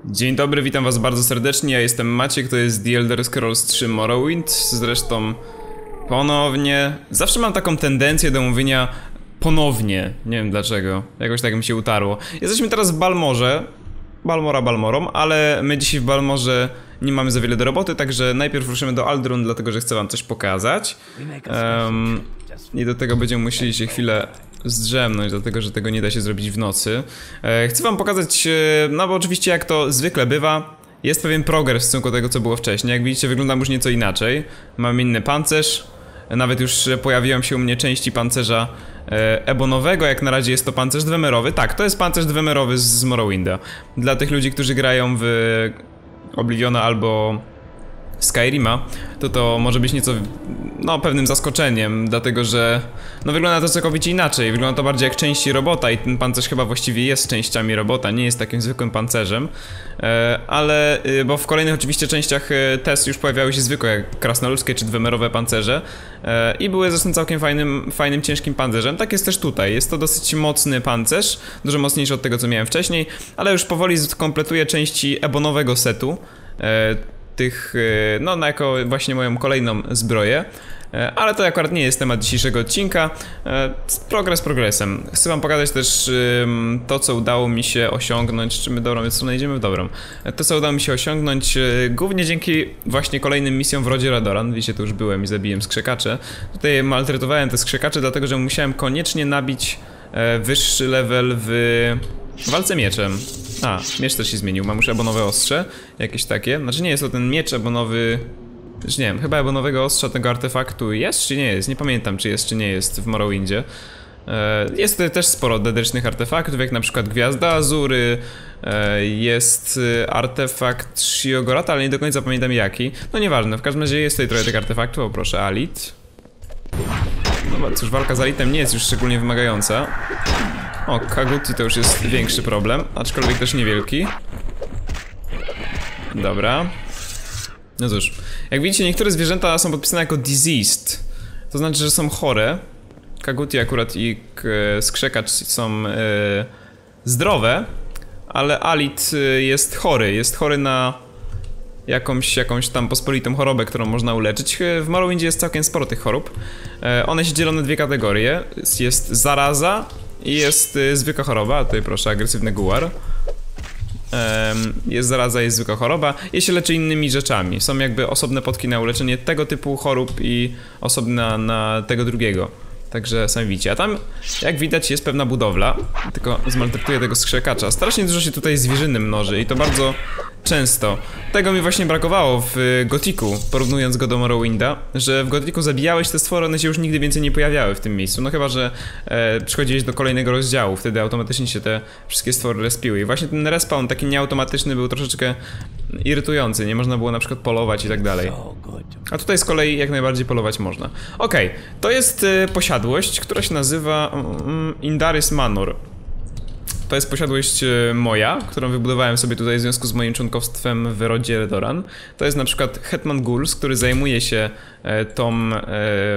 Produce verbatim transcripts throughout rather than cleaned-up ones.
Dzień dobry, witam was bardzo serdecznie, ja jestem Maciek, to jest The Elder Scrolls trzy Morrowind. Zresztą ponownie, zawsze mam taką tendencję do mówienia ponownie, nie wiem dlaczego, jakoś tak mi się utarło. Jesteśmy teraz w Balmorze, Balmora Balmorą, ale my dzisiaj w Balmorze nie mamy za wiele do roboty, także najpierw ruszymy do Aldrun, dlatego że chcę wam coś pokazać. Um, I do tego będziemy musieli się chwilę zdrzemnąć, dlatego że tego nie da się zrobić w nocy. E, chcę wam pokazać, e, no bo oczywiście jak to zwykle bywa, jest pewien progres w stosunku do tego, co było wcześniej. Jak widzicie, wyglądam już nieco inaczej. Mam inny pancerz. Nawet już pojawiły się u mnie części pancerza e, ebonowego, jak na razie jest to pancerz dwemerowy. Tak, to jest pancerz dwemerowy z, z Morrowinda. Dla tych ludzi, którzy grają w Obliviona albo Skyrima, to to może być nieco, no, pewnym zaskoczeniem, dlatego że no wygląda to całkowicie inaczej, wygląda to bardziej jak części robota i ten pancerz chyba właściwie jest częściami robota, nie jest takim zwykłym pancerzem, e, ale, e, bo w kolejnych oczywiście częściach e, test już pojawiały się zwykłe, jak krasnoludzkie czy dwemerowe pancerze e, i były zresztą całkiem fajnym, fajnym, ciężkim pancerzem. Tak jest też tutaj, jest to dosyć mocny pancerz, dużo mocniejszy od tego, co miałem wcześniej, ale już powoli kompletuje części ebonowego setu, e, tych, no, na jako właśnie moją kolejną zbroję. Ale to akurat nie jest temat dzisiejszego odcinka. Progres progresem. Chcę wam pokazać też um, to, co udało mi się osiągnąć. Czy my dobrą stronę idziemy? W dobrą. To, co udało mi się osiągnąć głównie dzięki właśnie kolejnym misjom w Rodzie Radoran. Wiecie, tu już byłem i zabiłem skrzekacze. Tutaj maltretowałem te skrzekacze, dlatego że musiałem koniecznie nabić e, wyższy level w walce mieczem. A, miecz też się zmienił, mam już ebonowe ostrze, jakieś takie. Znaczy nie jest to ten miecz ebonowy, już nie wiem, chyba ebonowego ostrza tego artefaktu jest czy nie jest, nie pamiętam czy jest czy nie jest w Morrowindzie. Jest tutaj też sporo dedycznych artefaktów, jak na przykład Gwiazda Azury, jest artefakt Shiogorata, ale nie do końca pamiętam jaki. No nieważne, w każdym razie jest tutaj trochę tych artefaktów, o proszę, Alit. No cóż, walka z Alitem nie jest już szczególnie wymagająca. O, Kaguti to już jest większy problem, aczkolwiek też niewielki. Dobra. No cóż, jak widzicie, niektóre zwierzęta są podpisane jako diseased. To znaczy, że są chore. Kaguti akurat i skrzekacz są e, zdrowe, ale Alit jest chory, jest chory na jakąś, jakąś tam pospolitą chorobę, którą można uleczyć. W Morrowindzie jest całkiem sporo tych chorób. E, one się dzielą na dwie kategorie. Jest zaraza i jest y, zwykła choroba, tutaj proszę, agresywny guar. Um, jest zaraza, jest zwykła choroba i się leczy innymi rzeczami. Są jakby osobne potki na uleczenie tego typu chorób i osobna na tego drugiego. Także sami widzicie, a tam jak widać jest pewna budowla. Tylko zmaltretuję tego skrzekacza. Strasznie dużo się tutaj zwierzyny mnoży i to bardzo często. Tego mi właśnie brakowało w Gothicu, porównując go do Morrowinda, że w Gothicu zabijałeś te stwory, one się już nigdy więcej nie pojawiały w tym miejscu. No chyba, że e, przychodziłeś do kolejnego rozdziału, wtedy automatycznie się te wszystkie stwory respiły. I właśnie ten respawn taki nieautomatyczny był troszeczkę irytujący, nie można było na przykład polować i tak dalej. A tutaj z kolei jak najbardziej polować można. Okej, okay, to jest e, posiadłość, która się nazywa mm, Indaris Manor. To jest posiadłość moja, którą wybudowałem sobie tutaj w związku z moim członkostwem w Rodzie Redoran. To jest na przykład Hetman Guls, który zajmuje się e, tą, e,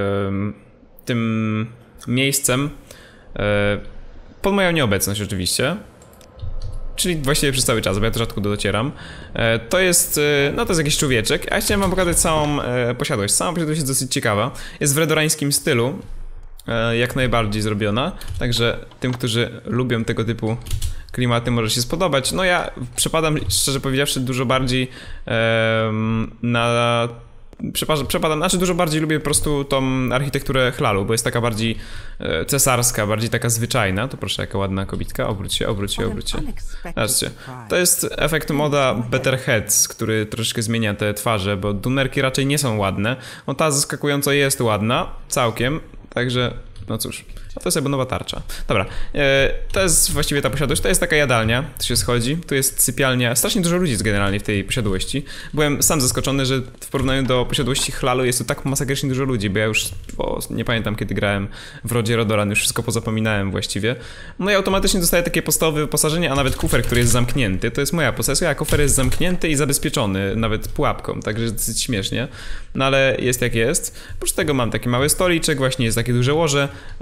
tym miejscem e, pod moją nieobecność oczywiście. Czyli właściwie przez cały czas, bo ja to rzadko docieram. E, to jest, e, no to jest jakiś człowieczek, a ja chciałem wam pokazać całą e, posiadłość. Cała posiadłość jest dosyć ciekawa. Jest w redorańskim stylu. Jak najbardziej zrobiona, także tym, którzy lubią tego typu klimaty, może się spodobać. No ja przepadam, szczerze powiedziawszy, dużo bardziej um, na... Przepadam, przepadam, znaczy dużo bardziej lubię po prostu tą architekturę Hlalu, bo jest taka bardziej e, cesarska, bardziej taka zwyczajna. To proszę, jaka ładna kobitka, obróć się, obróć się, obróć się. Zobaczcie, to jest efekt moda Better Heads, który troszeczkę zmienia te twarze, bo dumerki raczej nie są ładne. No ta zaskakująco jest ładna, całkiem. Także, no cóż, a to jest jakby nowa tarcza. Dobra, e, to jest właściwie ta posiadłość, to jest taka jadalnia, tu się schodzi, tu jest sypialnia, strasznie dużo ludzi jest generalnie w tej posiadłości. Byłem sam zaskoczony, że w porównaniu do posiadłości Hlalu jest tu tak masakrycznie dużo ludzi, bo ja już o, nie pamiętam kiedy grałem w Rodzie Radoran, już wszystko pozapominałem właściwie. No i automatycznie dostaję takie podstawowe wyposażenie, a nawet kufer, który jest zamknięty, to jest moja posesja, a kufer jest zamknięty i zabezpieczony, nawet pułapką, także dosyć śmiesznie. No ale jest jak jest. Oprócz tego mam taki mały stoliczek, właśnie jest takie duże łoże.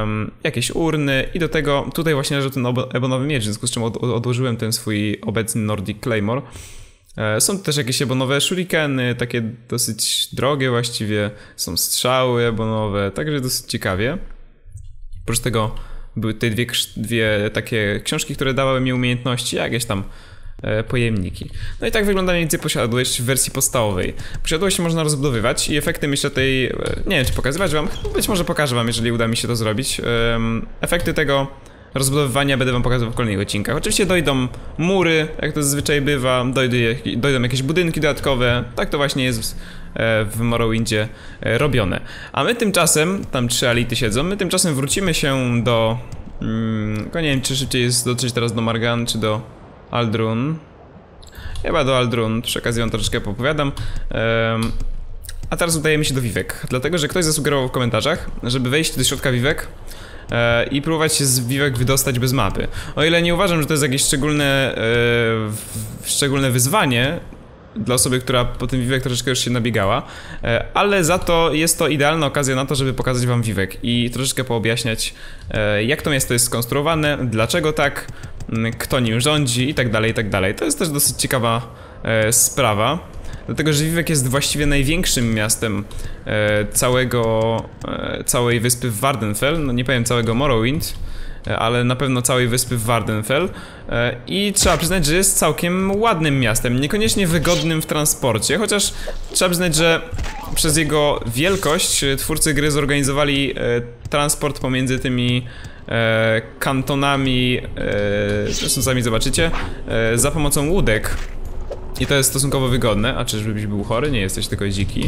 um, jakieś urny i do tego tutaj właśnie leży ten ebonowy miecz, w związku z czym od, odłożyłem ten swój obecny Nordic Claymore. E, są też jakieś ebonowe shurikeny, takie dosyć drogie właściwie, są strzały ebonowe, także dosyć ciekawie. Oprócz tego były tutaj dwie, dwie takie książki, które dawały mi umiejętności, jakieś tam pojemniki. No i tak wygląda mniej więcej posiadłość w wersji podstawowej. Posiadłość można rozbudowywać i efekty myślę tej... nie wiem czy pokazywać wam, być może pokażę wam, jeżeli uda mi się to zrobić. Efekty tego rozbudowywania będę wam pokazywał w kolejnych odcinkach. Oczywiście dojdą mury, jak to zazwyczaj bywa, dojdą, dojdą jakieś budynki dodatkowe, tak to właśnie jest w Morrowindzie robione. A my tymczasem, tam trzy elity siedzą, my tymczasem wrócimy się do... Hmm, nie wiem czy szybciej jest dotrzeć teraz do Margan, czy do Aldrun. Chyba do Aldrun, przy okazji wam troszeczkę opowiadam. Um, a teraz udajemy się do Vivek, dlatego że ktoś zasugerował w komentarzach, żeby wejść do środka Vivek e, i próbować się z Vivek wydostać bez mapy. O ile nie uważam, że to jest jakieś szczególne, e, szczególne wyzwanie dla osoby, która po tym Vivek troszeczkę już się nabiegała, e, ale za to jest to idealna okazja na to, żeby pokazać wam Vivek i troszeczkę poobjaśniać, e, jak to miasto jest skonstruowane, dlaczego tak, kto nim rządzi i tak dalej, i tak dalej. To jest też dosyć ciekawa e, sprawa, dlatego że Vivek jest właściwie największym miastem e, całego, e, całej wyspy w Vvardenfell, no nie powiem całego Morrowind, e, ale na pewno całej wyspy w Vvardenfell e, i trzeba przyznać, że jest całkiem ładnym miastem, niekoniecznie wygodnym w transporcie, chociaż trzeba przyznać, że przez jego wielkość twórcy gry zorganizowali e, transport pomiędzy tymi E, kantonami, e, zresztą sami zobaczycie, e, za pomocą łódek. I to jest stosunkowo wygodne. A czyżbyś był chory? Nie jesteś tylko dziki.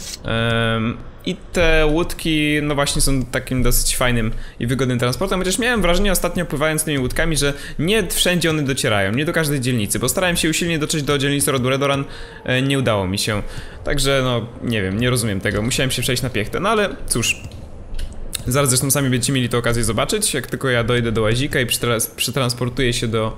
e, I te łódki, no właśnie są takim dosyć fajnym i wygodnym transportem, chociaż miałem wrażenie ostatnio pływając tymi łódkami, że nie wszędzie one docierają, nie do każdej dzielnicy, bo starałem się usilnie dotrzeć do dzielnicy rodu Redoran, e, nie udało mi się. Także no, nie wiem, nie rozumiem tego, musiałem się przejść na piechtę, no ale cóż. Zaraz zresztą sami będziecie mieli tę okazję zobaczyć, jak tylko ja dojdę do Łazika i przetransportuję się do,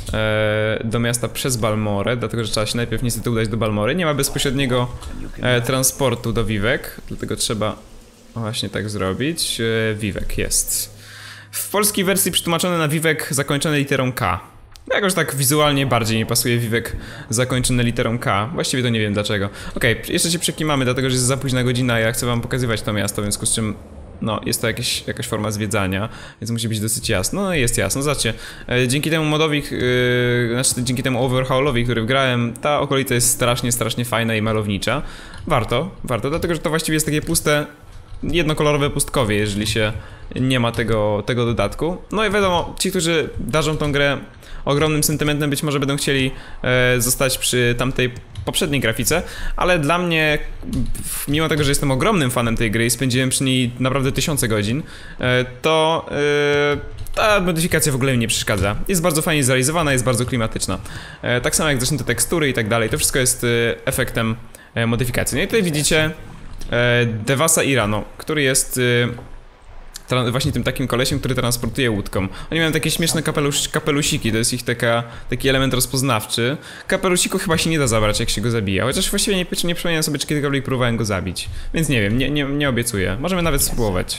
e, do miasta przez Balmorę, dlatego że trzeba się najpierw niestety udać do Balmory. Nie ma bezpośredniego e, transportu do Vivek, dlatego trzeba właśnie tak zrobić. E, Vivek jest. W polskiej wersji przetłumaczone na Vivek zakończone literą K. Jakoś tak wizualnie bardziej nie pasuje Vivek zakończone literą K. Właściwie to nie wiem dlaczego. Okej, okay, jeszcze się przekimamy, dlatego że jest za późna godzina, ja chcę wam pokazywać to miasto, w związku z czym no, jest to jakieś, jakaś forma zwiedzania, więc musi być dosyć jasno. No jest jasno, zobaczcie, e, dzięki temu modowi, yy, znaczy dzięki temu overhaulowi, który wgrałem, ta okolica jest strasznie, strasznie fajna i malownicza. Warto, warto, dlatego że to właściwie jest takie puste, jednokolorowe pustkowie, jeżeli się nie ma tego, tego dodatku. No i wiadomo, ci, którzy darzą tą grę ogromnym sentymentem, być może będą chcieli e, zostać przy tamtej poprzedniej grafice, ale dla mnie, mimo tego, że jestem ogromnym fanem tej gry i spędziłem przy niej naprawdę tysiące godzin, e, to e, ta modyfikacja w ogóle mi nie przeszkadza. Jest bardzo fajnie zrealizowana, jest bardzo klimatyczna. E, tak samo jak zresztą te tekstury i tak dalej, to wszystko jest e, efektem e, modyfikacji. No i tutaj widzicie e, Devasa Irano, który jest e, właśnie tym takim kolesiem, który transportuje łódką. Oni mają takie śmieszne kapelusz, kapelusiki, to jest ich taka, taki element rozpoznawczy. Kapelusiku chyba się nie da zabrać, jak się go zabija, chociaż właściwie nie, nie przypominam sobie, czy kiedykolwiek próbowałem go zabić. Więc nie wiem, nie, nie, nie obiecuję. Możemy nawet spróbować.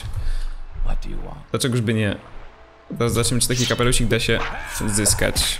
Dlaczegoż by nie? Teraz zobaczymy, czy taki kapelusik da się zyskać.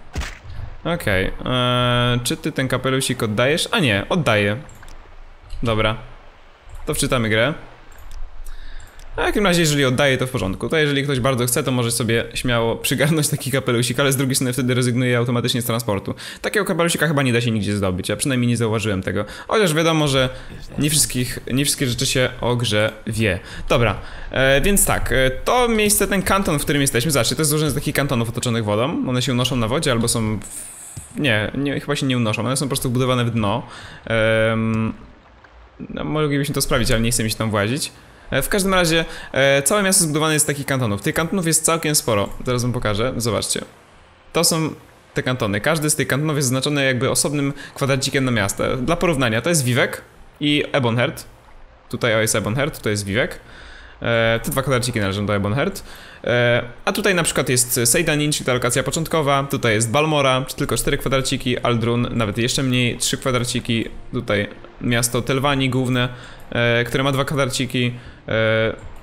Okej, okay. eee, czy ty ten kapelusik oddajesz? A nie, oddaję. Dobra. To wczytamy grę. A w takim razie, jeżeli oddaje, to w porządku. To jeżeli ktoś bardzo chce, to może sobie śmiało przygarnąć taki kapelusik, ale z drugiej strony wtedy rezygnuje automatycznie z transportu. Takiego kapelusika chyba nie da się nigdzie zdobyć, a przynajmniej nie zauważyłem tego. Chociaż wiadomo, że nie, wszystkich, nie wszystkie rzeczy się o grze wie. Dobra, e, więc tak, e, to miejsce, ten kanton, w którym jesteśmy, zobaczcie, to jest złożone z takich kantonów otoczonych wodą. One się unoszą na wodzie albo są... W... Nie, nie, chyba się nie unoszą, one są po prostu wbudowane w dno. E, no, moglibyśmy to sprawić, ale nie chcę mi się tam włazić. W każdym razie e, całe miasto zbudowane jest z takich kantonów. Tych kantonów jest całkiem sporo. Zaraz wam pokażę. Zobaczcie. To są te kantony. Każdy z tych kantonów jest zaznaczony jakby osobnym kwadracikiem na miasto. Dla porównania, to jest Vivek i Ebonheart. Tutaj o, jest Ebonheart, tutaj jest Vivek. E, te dwa kwadraciki należą do Ebonheart. E, a tutaj na przykład jest Seyda-Nin, czyli ta lokacja początkowa. Tutaj jest Balmora, tylko cztery kwadraciki. Aldrun, nawet jeszcze mniej, trzy kwadraciki. Tutaj miasto Telvanni główne, e, które ma dwa kwadraciki. E,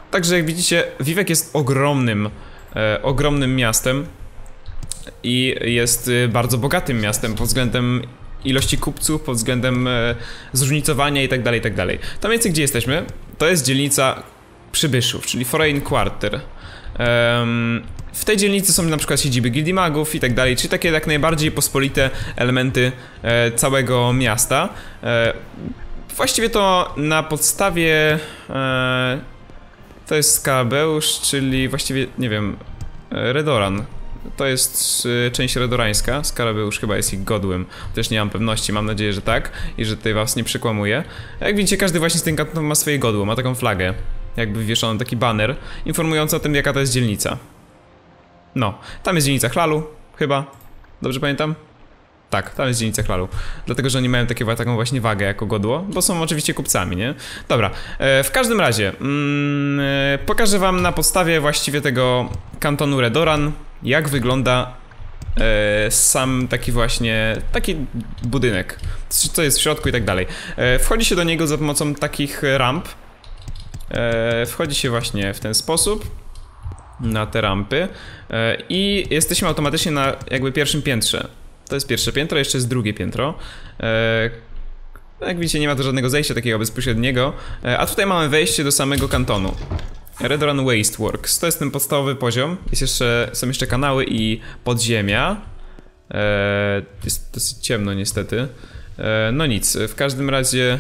Także jak widzicie, Vivek jest ogromnym, e, ogromnym miastem i jest e, bardzo bogatym miastem pod względem ilości kupców, pod względem e, zróżnicowania i tak dalej, i tak dalej. To więcej, gdzie jesteśmy, to jest dzielnica przybyszów, czyli Foreign Quarter. Um, w tej dzielnicy są na przykład siedziby Gildii Magów i tak dalej, czyli takie jak najbardziej pospolite elementy e, całego miasta. E, właściwie to na podstawie... E, to jest Skarabeusz, czyli właściwie, nie wiem, Redoran. To jest y, część redorańska, Skarabeusz chyba jest ich godłem. Też nie mam pewności, mam nadzieję, że tak i że tutaj was nie przekłamuje. Jak widzicie, każdy właśnie z tych kantonów ma swoje godło, ma taką flagę. Jakby wywieszono taki baner informujący o tym, jaka to jest dzielnica. No, tam jest dzielnica Hlalu, chyba. Dobrze pamiętam? Tak, tam jest dzielnica Hlalu. Dlatego, że oni mają takie, taką właśnie wagę jako godło, bo są oczywiście kupcami, nie? Dobra, e, w każdym razie mm, e, pokażę wam na podstawie właściwie tego kantonu Redoran, jak wygląda e, sam taki właśnie, taki budynek, co jest w środku i tak dalej. E, wchodzi się do niego za pomocą takich ramp. E, wchodzi się właśnie w ten sposób na te rampy e, i jesteśmy automatycznie na jakby pierwszym piętrze. To jest pierwsze piętro, jeszcze jest drugie piętro. E, jak widzicie, nie ma tu żadnego zejścia takiego bezpośredniego, e, a tutaj mamy wejście do samego kantonu. Redoran Wasteworks, to jest ten podstawowy poziom. Jest jeszcze, są jeszcze kanały i podziemia. E, jest dosyć ciemno niestety. E, no nic, w każdym razie...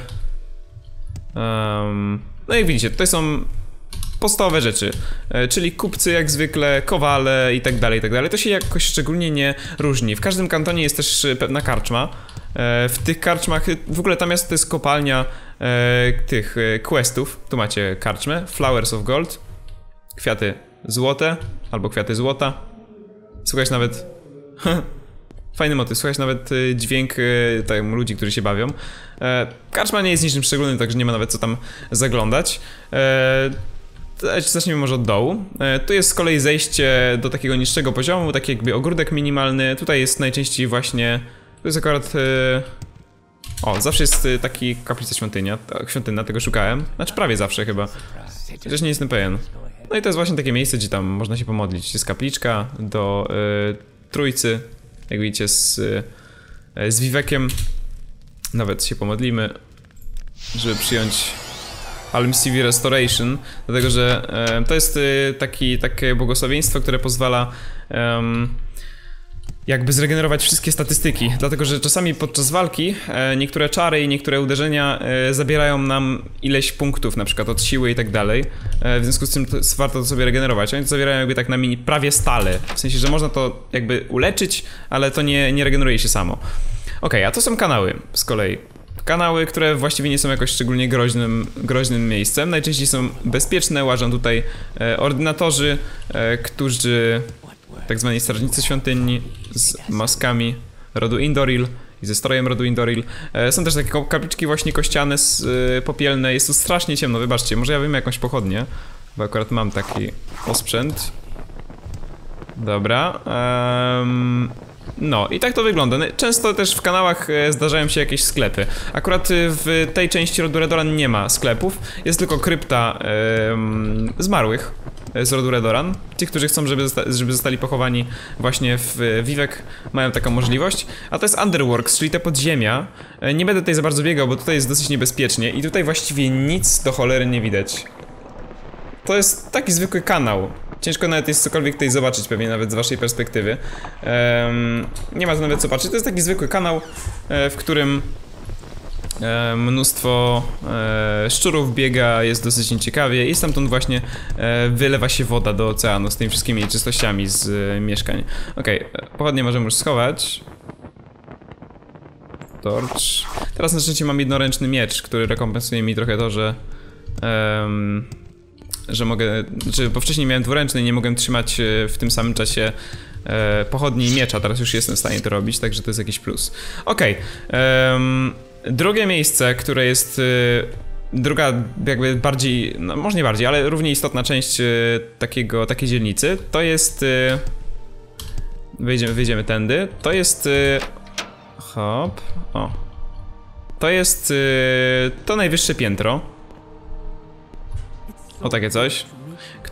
Um, no jak widzicie, tutaj są podstawowe rzeczy, e, czyli kupcy jak zwykle, kowale i tak dalej, i tak dalej. To się jakoś szczególnie nie różni. W każdym kantonie jest też pewna karczma. E, w tych karczmach, w ogóle tam jest, to jest kopalnia e, tych e, questów. Tu macie karczmę, Flowers of Gold, kwiaty złote, albo kwiaty złota. Słuchać nawet... Fajny motyw, słuchać nawet y, dźwięk y, tam, ludzi, którzy się bawią. E, karczma nie jest niczym szczególnym, także nie ma nawet co tam zaglądać. E, Zacznijmy może od dołu. E, tu jest z kolei zejście do takiego niższego poziomu, taki jakby ogródek minimalny. Tutaj jest najczęściej właśnie... Tu jest akurat... E, o, zawsze jest y, taki kaplica świątynia, świątynna, tego szukałem. Znaczy prawie zawsze chyba. Chociaż nie jestem pewien. No i to jest właśnie takie miejsce, gdzie tam można się pomodlić. Jest kapliczka do y, Trójcy. Jak widzicie, z, z Vivekiem nawet się pomodlimy, żeby przyjąć Almsivir Restoration, dlatego że e, to jest e, taki, takie błogosławieństwo, które pozwala e, jakby zregenerować wszystkie statystyki, dlatego że czasami podczas walki e, niektóre czary i niektóre uderzenia e, zabierają nam ileś punktów, na przykład od siły i tak dalej, e, w związku z tym to jest, warto to sobie regenerować. Oni to zabierają jakby tak na mini prawie stale, w sensie, że można to jakby uleczyć, ale to nie, nie regeneruje się samo. Ok, a to są kanały z kolei. Kanały, które właściwie nie są jakoś szczególnie groźnym, groźnym miejscem, najczęściej są bezpieczne, łażą tutaj e, ordynatorzy, e, którzy... tak zwani strażnicy świątyni z maskami rodu Indoril i ze strojem rodu Indoril. E, są też takie kapliczki właśnie kościane, z, y, popielne. Jest tu strasznie ciemno, wybaczcie. Może ja wyjmę jakąś pochodnię, bo akurat mam taki osprzęt. Dobra. Um, no i tak to wygląda. Często też w kanałach zdarzają się jakieś sklepy. Akurat w tej części rodu Redoran nie ma sklepów. Jest tylko krypta um, zmarłych z rodu Redoran. Ci, którzy chcą, żeby, zosta żeby zostali pochowani właśnie w Vivek, mają taką możliwość. A to jest Underworks, czyli te podziemia. Nie będę tutaj za bardzo biegał, bo tutaj jest dosyć niebezpiecznie i tutaj właściwie nic do cholery nie widać. To jest taki zwykły kanał. Ciężko nawet jest cokolwiek tutaj zobaczyć, pewnie nawet z waszej perspektywy. Um, nie ma tu nawet co patrzeć. To jest taki zwykły kanał, w którym E, mnóstwo e, szczurów biega, jest dosyć nieciekawie i stamtąd właśnie e, wylewa się woda do oceanu z tymi wszystkimi nieczystościami z e, mieszkań. Okej, okay, pochodnie możemy już schować. Torch. Teraz na szczęście mam jednoręczny miecz, który rekompensuje mi trochę to, że um, że mogę, znaczy, bo wcześniej miałem dwuręczny i nie mogłem trzymać w tym samym czasie e, pochodni i miecza, teraz już jestem w stanie to robić, także to jest jakiś plus. Okej, okay. um, drugie miejsce, które jest y, druga jakby bardziej, no może nie bardziej, ale równie istotna część y, takiego, takiej dzielnicy, to jest y, wyjdziemy, wyjdziemy tędy, to jest y, hop, o to jest y, to najwyższe piętro, o takie coś.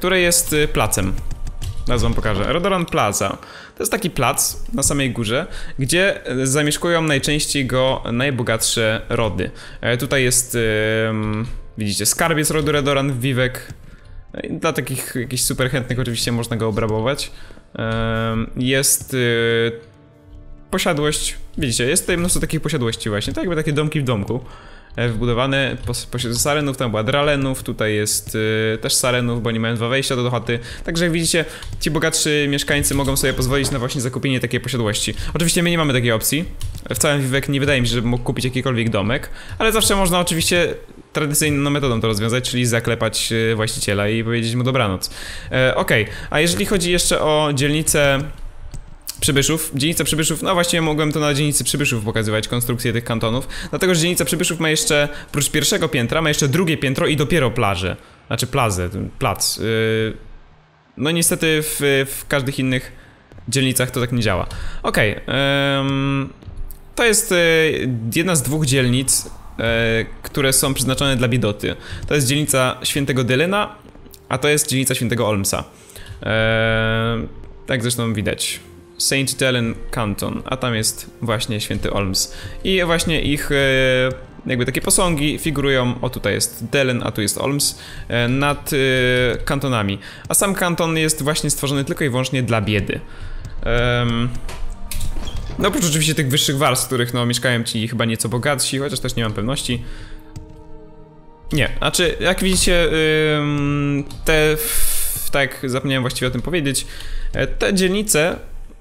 które jest placem. Zaraz wam pokażę. Redoran Plaza. To jest taki plac na samej górze, gdzie zamieszkują najczęściej go najbogatsze rody. E, tutaj jest, yy, widzicie, skarbiec rodu Redoran, Vivek. Dla takich jakichś super chętnych oczywiście można go obrabować. Yy, jest yy, posiadłość, widzicie, jest tutaj mnóstwo takich posiadłości właśnie, tak jakby takie domki w domku. Wbudowane pośród sarenów, tam była dralenów, tutaj jest y, też sarenów, bo oni mają dwa wejścia do, do chaty. Także jak widzicie, ci bogatszy mieszkańcy mogą sobie pozwolić na właśnie zakupienie takiej posiadłości. Oczywiście my nie mamy takiej opcji. W całym Vivek nie wydaje mi się, żeby mógł kupić jakikolwiek domek, ale zawsze można oczywiście tradycyjną metodą to rozwiązać, czyli zaklepać właściciela i powiedzieć mu dobranoc. E, Okej, okay. A jeżeli chodzi jeszcze o dzielnicę Przybyszów, dzielnica Przybyszów, no właściwie mogłem to na dzielnicy Przybyszów pokazywać, konstrukcję tych kantonów, dlatego że dzielnica Przybyszów ma jeszcze, oprócz pierwszego piętra, ma jeszcze drugie piętro i dopiero plażę, znaczy plazę, plac. Yy, no niestety w, w każdych innych dzielnicach to tak nie działa. Okej, okay, yy, to jest yy, jedna z dwóch dzielnic, yy, które są przeznaczone dla biedoty. To jest dzielnica Świętego Dylena, a to jest dzielnica Świętego Olmsa. Yy, tak zresztą widać. Saint Delen Canton, a tam jest właśnie Święty Olms. I właśnie ich e, jakby takie posągi figurują, o tutaj jest Delen, a tu jest Olms, e, nad e, kantonami. A sam kanton jest właśnie stworzony tylko i wyłącznie dla biedy. Um, no oprócz oczywiście tych wyższych warstw, w których no mieszkają ci chyba nieco bogatsi, chociaż też nie mam pewności. Nie, znaczy jak widzicie ym, te, tak zapomniałem właściwie o tym powiedzieć, te dzielnice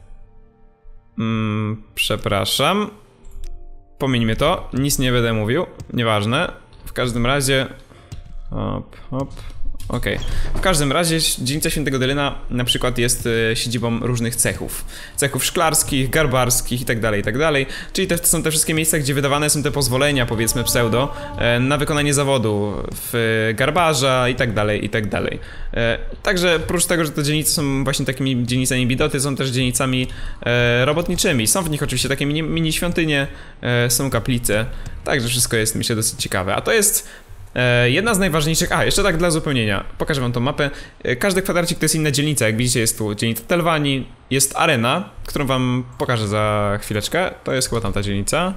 Mm, przepraszam. Pomińmy to, nic nie będę mówił, nieważne. W każdym razie hop, hop. Okej. Okay. W każdym razie dzielnica Świętego Dylena na przykład jest e, siedzibą różnych cechów. Cechów szklarskich, garbarskich i tak dalej, i tak dalej. Czyli to są te wszystkie miejsca, gdzie wydawane są te pozwolenia, powiedzmy pseudo, e, na wykonanie zawodu w e, garbarza i tak dalej, i tak dalej. E, także oprócz tego, że te dzielnice są właśnie takimi dzielnicami biedoty, są też dzielnicami e, robotniczymi. Są w nich oczywiście takie mini, mini świątynie, e, są kaplice. Także wszystko jest, myślę, dosyć ciekawe. A to jest jedna z najważniejszych... A, jeszcze tak dla uzupełnienia. Pokażę wam tą mapę. Każdy kwadracik to jest inna dzielnica. Jak widzicie, jest tu dzielnica Telwani, jest arena, którą wam pokażę za chwileczkę. To jest chyba tamta dzielnica.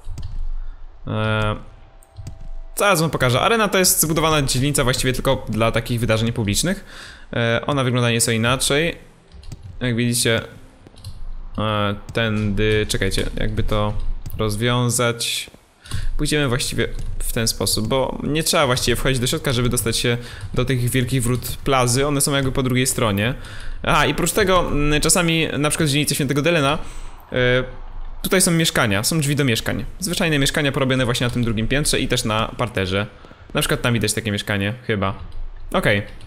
Eee... Zaraz wam pokażę. Arena to jest zbudowana dzielnica właściwie tylko dla takich wydarzeń publicznych. Eee, ona wygląda nieco inaczej. Jak widzicie... Eee, tędy... Czekajcie, jakby to rozwiązać... Pójdziemy właściwie w ten sposób, bo nie trzeba właściwie wchodzić do środka, żeby dostać się do tych wielkich wrót plazy, one są jakby po drugiej stronie. A i oprócz tego czasami na przykład w dzielnicy Świętego Dylena yy, tutaj są mieszkania, są drzwi do mieszkań. Zwyczajne mieszkania porobione właśnie na tym drugim piętrze i też na parterze. Na przykład tam widać takie mieszkanie, chyba. Okej. Okay.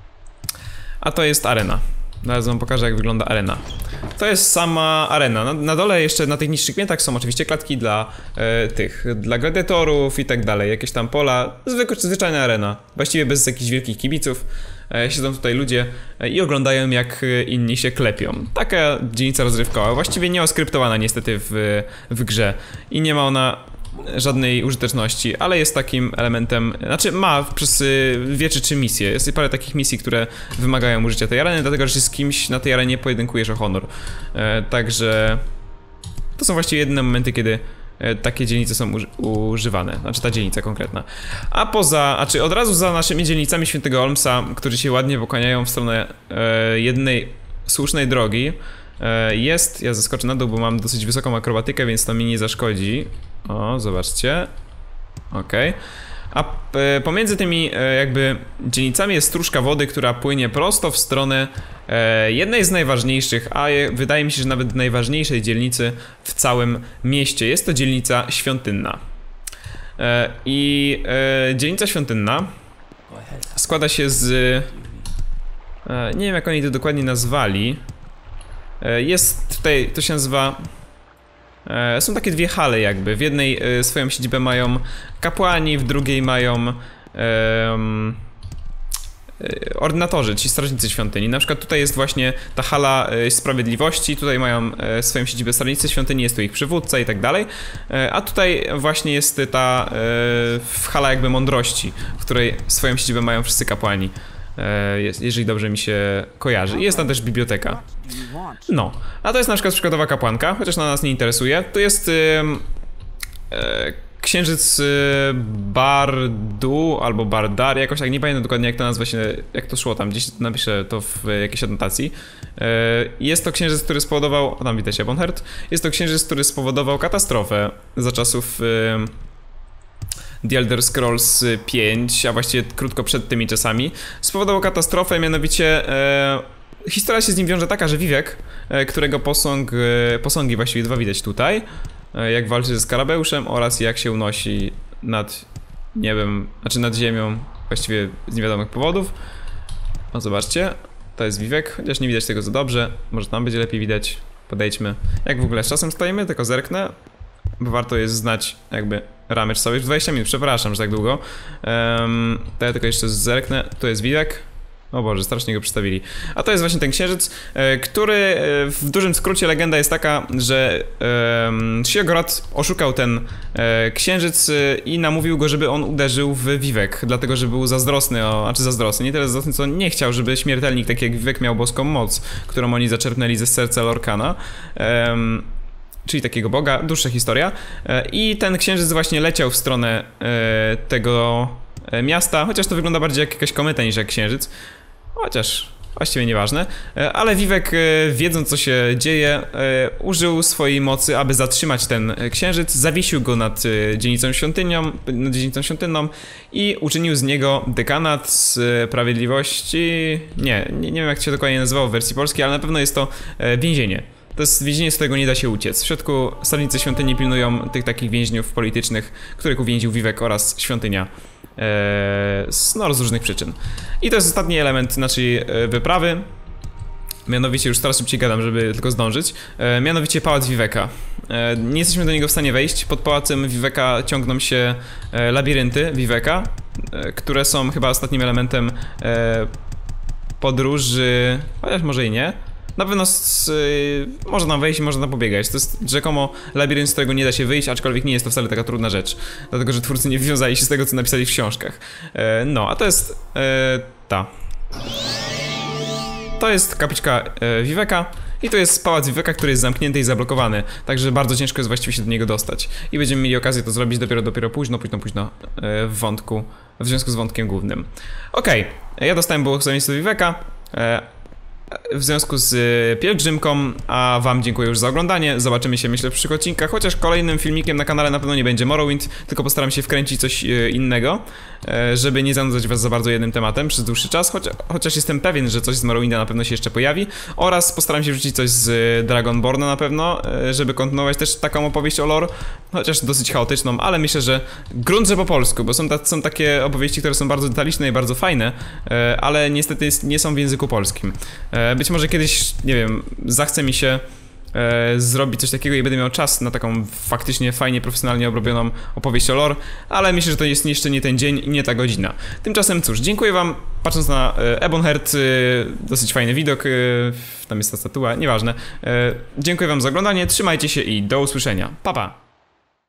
A to jest arena. Zaraz wam pokażę, jak wygląda arena. To jest sama arena. Na, na dole jeszcze na tych niższych piętrach są oczywiście klatki dla e, tych, dla gladiatorów i tak dalej. Jakieś tam pola. Zwykła, zwyczajna arena. Właściwie bez jakichś wielkich kibiców. E, siedzą tutaj ludzie e, i oglądają, jak inni się klepią. Taka dzielnica rozrywkowa. Właściwie nie oskryptowana niestety w, w grze. I nie ma ona żadnej użyteczności, ale jest takim elementem, znaczy ma przez dwie czy trzy misje. Jest parę takich misji, które wymagają użycia tej areny, dlatego że z kimś na tej arenie pojedynkujesz o honor. E, także to są właściwie jedyne momenty, kiedy e, takie dzielnice są uży używane, znaczy ta dzielnica konkretna. A poza, a czy od razu za naszymi dzielnicami Świętego Olmsa, którzy się ładnie pokłaniają w stronę e, jednej słusznej drogi, jest, ja zeskoczę na dół, bo mam dosyć wysoką akrobatykę, więc to mi nie zaszkodzi. O, zobaczcie. Okej. Okay. A e, pomiędzy tymi e, jakby dzielnicami jest stróżka wody, która płynie prosto w stronę e, jednej z najważniejszych, a je, wydaje mi się, że nawet najważniejszej dzielnicy w całym mieście. Jest to dzielnica świątynna. E, I e, dzielnica świątynna składa się z... E, nie wiem, jak oni to dokładnie nazwali. Jest tutaj, to się nazywa... Są takie dwie hale jakby. W jednej swoją siedzibę mają kapłani, w drugiej mają um, ordynatorzy, ci strażnicy świątyni. Na przykład tutaj jest właśnie ta hala sprawiedliwości, tutaj mają swoją siedzibę strażnicy świątyni, jest tu ich przywódca i tak dalej. A tutaj właśnie jest ta hala jakby mądrości, w której swoją siedzibę mają wszyscy kapłani. e, jest, jeżeli dobrze mi się kojarzy. Jest tam też biblioteka. No, a to jest na przykład przykładowa kapłanka, chociaż na nas nie interesuje. To jest e, e, księżyc e, Bardu albo Bardar, jakoś tak, nie pamiętam dokładnie jak to nazwa się, jak to szło tam, gdzieś napiszę to w jakiejś anotacji. E, jest to księżyc, który spowodował, o tam widać Ebonheart, jest to księżyc, który spowodował katastrofę za czasów e, The Elder Scrolls pięć, a właściwie krótko przed tymi czasami. Spowodował katastrofę, mianowicie e, historia się z nim wiąże taka, że Vivek, e, którego posąg, e, posągi właściwie dwa widać tutaj, e, jak walczy ze skarabeuszem oraz jak się unosi nad niebem, znaczy nad ziemią, właściwie z niewiadomych powodów. O, zobaczcie, to jest Vivek, chociaż nie widać tego za dobrze, może tam będzie lepiej widać, podejdźmy. Jak w ogóle z czasem stoimy, tylko zerknę, bo warto jest znać jakby ramy czasowe. Już dwadzieścia minut, przepraszam, że tak długo. Um, to ja tylko jeszcze zerknę. Tu jest Vivek. O Boże, strasznie go przedstawili. A to jest właśnie ten księżyc, e, który e, w dużym skrócie legenda jest taka, że e, Sheogorath oszukał ten e, księżyc e, i namówił go, żeby on uderzył w Vivek, dlatego że był zazdrosny, o, znaczy zazdrosny, nie tyle zazdrosny, co nie chciał, żeby śmiertelnik taki jak Vivek miał boską moc, którą oni zaczerpnęli ze serca Lorkana. E, Czyli takiego boga, dłuższa historia. I ten księżyc właśnie leciał w stronę e, tego miasta, chociaż to wygląda bardziej jak jakaś kometa niż jak księżyc. Chociaż właściwie nieważne. E, ale Vivek, e, wiedząc co się dzieje, e, użył swojej mocy, aby zatrzymać ten księżyc, zawiesił go nad e, dzielnicą świątynią, nad dzielnicą świątynną i uczynił z niego dekanat sprawiedliwości. Nie, nie, nie wiem jak to się dokładnie nazywało w wersji polskiej, ale na pewno jest to e, więzienie. To jest więzienie, z którego nie da się uciec. W środku strażnicy świątyni pilnują tych takich więźniów politycznych, których uwięził Vivek oraz świątynia e, z, no, z różnych przyczyn. I to jest ostatni element naszej e, wyprawy. Mianowicie, już teraz szybciej gadam, żeby tylko zdążyć. E, mianowicie pałac Viveka. E, nie jesteśmy do niego w stanie wejść. Pod pałacem Viveka ciągną się e, labirynty Viveka, e, które są chyba ostatnim elementem e, podróży, chociaż może i nie. Na pewno z, y, można tam wejść i można tam pobiegać. To jest rzekomo labirynt, z którego nie da się wyjść, aczkolwiek nie jest to wcale taka trudna rzecz. Dlatego, że twórcy nie wywiązali się z tego, co napisali w książkach. E, no, a to jest e, ta. To jest kapliczka e, Viveka i to jest pałac Viveka, który jest zamknięty i zablokowany. Także bardzo ciężko jest właściwie się do niego dostać. I będziemy mieli okazję to zrobić dopiero, dopiero późno, późno, późno e, w wątku, w związku z wątkiem głównym. Okej, okay. Ja dostałem błogosławieństwo Viveka. E, W związku z pielgrzymką, a wam dziękuję już za oglądanie. Zobaczymy się myślę w przyszłych odcinkach, chociaż kolejnym filmikiem na kanale na pewno nie będzie Morrowind, tylko postaram się wkręcić coś innego, żeby nie zanudzać was za bardzo jednym tematem przez dłuższy czas, choć, chociaż jestem pewien, że coś z Morrowinda na pewno się jeszcze pojawi. Oraz postaram się wrzucić coś z Dragonborna na pewno, żeby kontynuować też taką opowieść o lore, chociaż dosyć chaotyczną, ale myślę, że grunt, że po polsku, bo są, ta, są takie opowieści, które są bardzo detaliczne i bardzo fajne, ale niestety nie są w języku polskim. Być może kiedyś, nie wiem, zachce mi się e, zrobić coś takiego i będę miał czas na taką faktycznie fajnie, profesjonalnie obrobioną opowieść o lore, ale myślę, że to jest jeszcze nie ten dzień i nie ta godzina. Tymczasem cóż, dziękuję wam, patrząc na e, Ebonheart, e, dosyć fajny widok, e, tam jest ta statua, nieważne. E, dziękuję wam za oglądanie, trzymajcie się i do usłyszenia. Pa, pa!